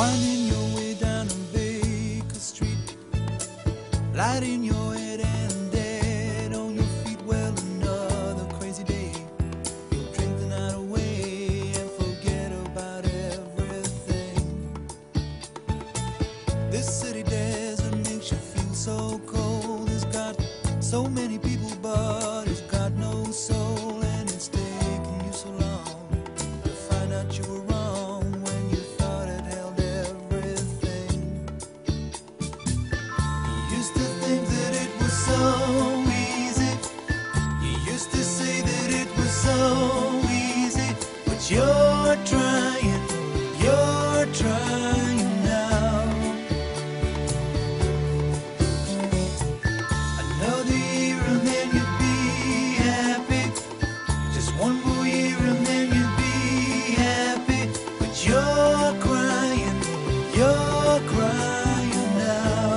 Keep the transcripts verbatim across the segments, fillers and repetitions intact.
Winding your way down on Baker Street, lighting your head and dead on your feet. Well, another crazy day. You'll drink the night away and forget about everything. This city desert makes you feel so cold. It's got so many people, but it's got no soul. And it's taken you so long to find out you were wrong when you thought it held everything. You used to think that it was so easy. You used to say that it was so easy. But you're trying, you're trying now. Another year and then you'd be happy. Just one more year and then you'd be happy. But you're crying, you're crying now.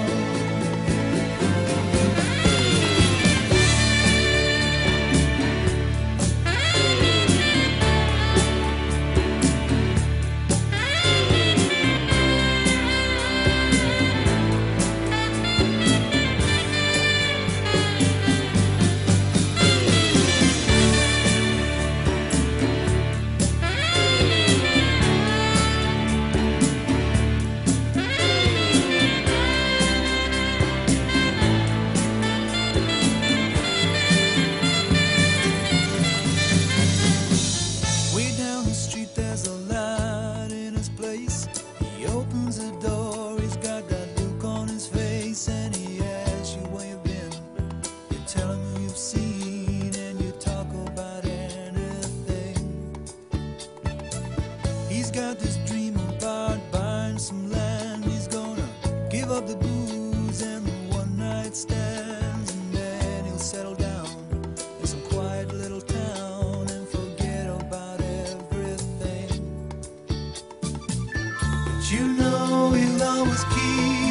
Way down the street there's a light in his place. He opens the door, he's got that look on his face, and he asks you where you've been. You tell him who you've seen, and you talk about anything. He's got this dream about buying some land. He's gonna give up the booze and the one night stands, and then he'll settle down in some quiet little town and forget about everything. But you know he'll always keep